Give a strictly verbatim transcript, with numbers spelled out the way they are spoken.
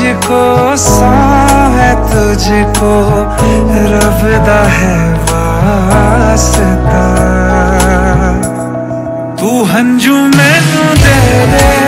मुझको सौ है तुझको रब दा है वास्ता, तू हंजू मैनू दे दे